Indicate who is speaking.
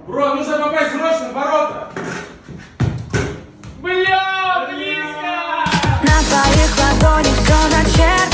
Speaker 1: Бро, нужно попасть срочно в ворота.
Speaker 2: Бля, близко!
Speaker 3: На твоих ладонях все начало.